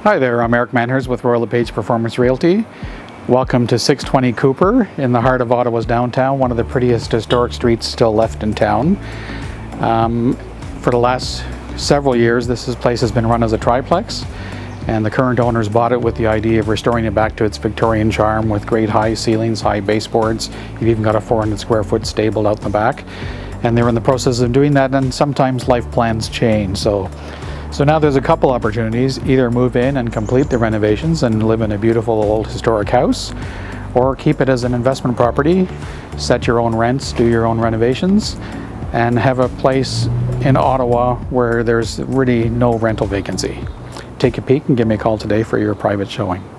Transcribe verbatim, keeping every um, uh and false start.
Hi there, I'm Eric Manhurst with Royal LePage Performance Realty. Welcome to six twenty Cooper in the heart of Ottawa's downtown, one of the prettiest historic streets still left in town. Um, for the last several years, this is, place has been run as a triplex, and the current owners bought it with the idea of restoring it back to its Victorian charm with great high ceilings, high baseboards. You've even got a four hundred square foot stable out in the back. And they're in the process of doing that, and sometimes life plans change. So, so now there's a couple opportunities: either move in and complete the renovations and live in a beautiful old historic house, or keep it as an investment property, set your own rents, do your own renovations, and have a place in Ottawa where there's really no rental vacancy. Take a peek and give me a call today for your private showing.